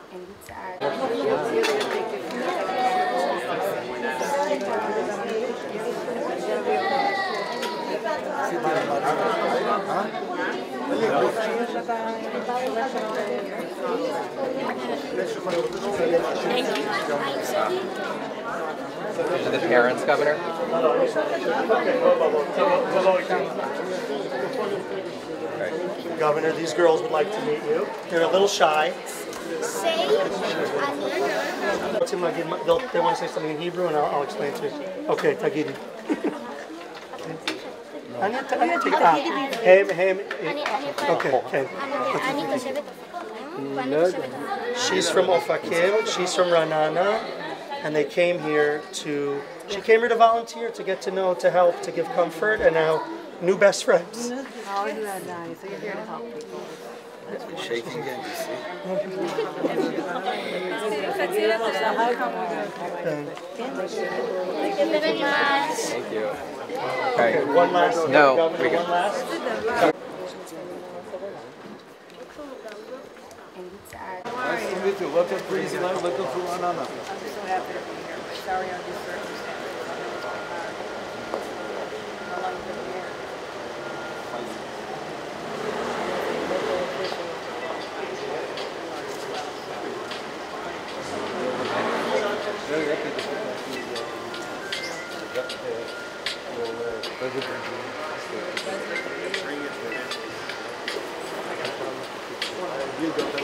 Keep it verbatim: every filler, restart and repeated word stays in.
These are the parents, Governor. Governor, these girls would like to meet you. They're a little shy. Say, They'll, they want to say something in Hebrew, and I'll, I'll explain to you. Okay, Tagidi. Hem, hem. Okay, okay. She's from Ofakim. She's from Ranana, and they came here to. She came here to volunteer, to get to know, to help, to give comfort, and now new best friends. Oh, you are nice. So you're here to help people. Shaking again, you see? Thank you. Okay, one last. No, Governor, we one got- last. Nice to meet you. Welcome to Prima. Welcome to Ranana. I'm so happy to be here. Sorry on these circumstances. How long have you been here? Very happy to meet you.